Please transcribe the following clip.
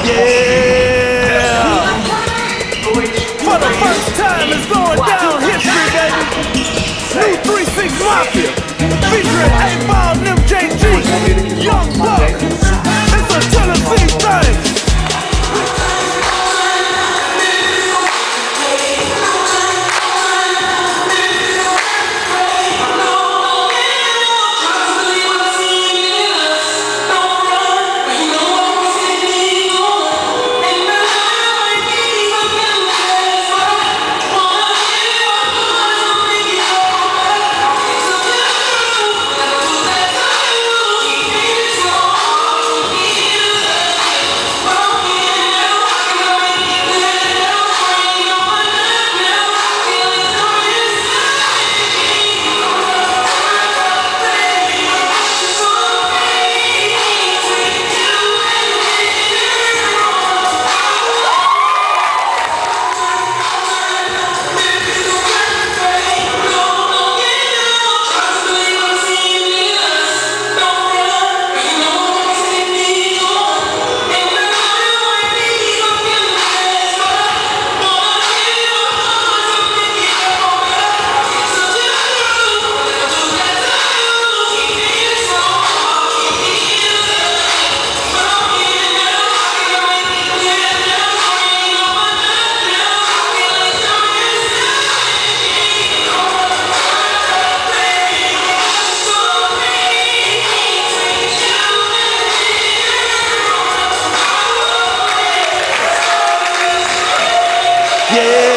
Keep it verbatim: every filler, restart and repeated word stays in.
Yeah! For the first time, it's going down history, baby. New three six Mafia, featuring eight ball and M J G, Young Buck. It's a Tennessee thing. Yeah!